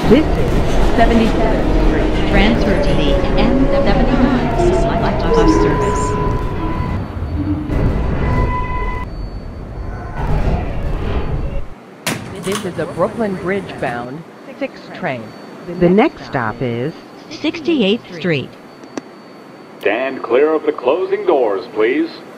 This is 77th Street. Transfer to the M79 Select Bus Service. This is a Brooklyn Bridge-bound 6 train. The next stop is 68th Street. Stand clear of the closing doors, please.